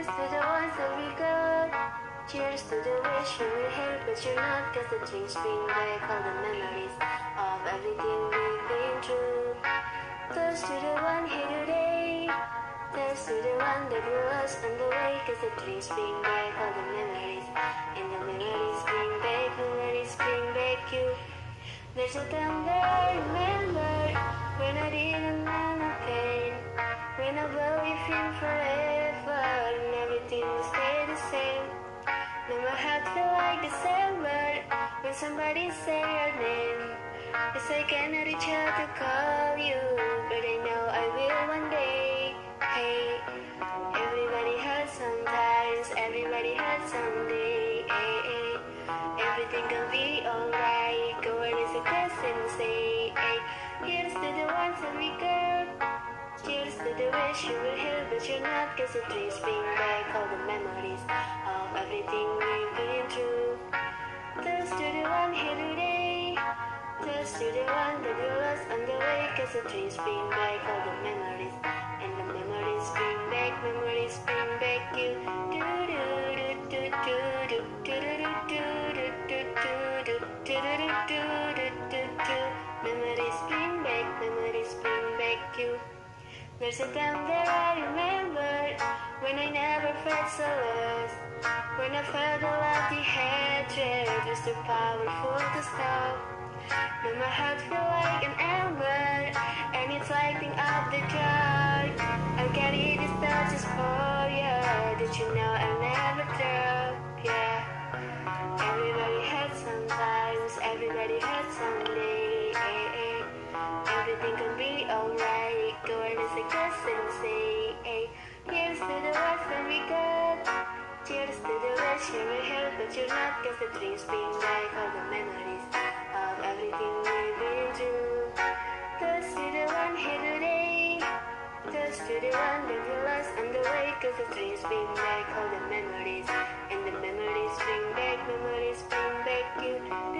to the ones that we got. Cheers to the wish you were here but you're not. Cause the drinks bring back all the memories of everything we've been through. Toast to the one here today. Toast to the one that we lost on the way. Cause the drinks bring back all the memories. And the memories bring back you. There's a time that I remember when I didn't know no pain. When I believed in forever and everything will stay the same. Now my heart feel like December when somebody say your name. Yes, I cannot reach out to call you, but I know I will one day. Hey, everybody hurts sometimes, everybody hurts someday. Hey, hey. Everything can be alright. Go where there's a question and say, hey, here's to the ones that we got. Cheers to the wish you were here but you're not. Cause the dreams bring back all the memories of everything we've been through. Toast to the one here today. Toast to the one that we lost on the way. Cause the dreams bring back all the memories. And the memories bring back you. Do do do do do do do do do do do do do do do. Memories bring back you. There's a time that I remember when I never felt so lost. When I felt all of the hatred was too powerful to stop. Now my heart feels like an ember and it's lighting up the dark. I'll carry these touches for you that you know I'll never drop. Yeah. Everybody hurts sometimes, everybody hurts someday. Everything can be alright. Go and as a guest and say, hey, here's to the ones that we got. Cheers to the wish you were here but you're not. Cause the dreams bring back all the memories of everything we've been through. Toast to the one here today. Toast to the one that we lost on the way. Cause the dreams bring back all the memories. And the memories bring back you.